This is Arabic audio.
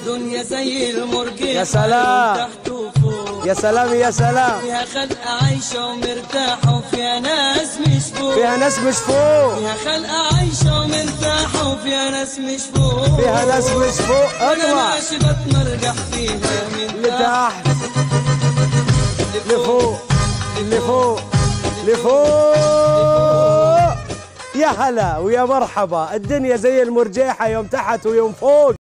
الدنيا زي المرجحة، يا سلام تحت وفوق، يا سلام يا سلام. فيها خلق عايشة ومرتاحة، وفيها ناس مش فوق، فيها ناس مش فوق، فيها خلق عايشة ومرتاحة، وفيها ناس مش فوق، فيها ناس مش فوق. وانا اطلع ماشي بتمرجح فيها من لتحت لفوق لفوق لفوق. يا هلا ويا مرحبا، الدنيا زي المرجيحة، يوم تحت ويوم فوق.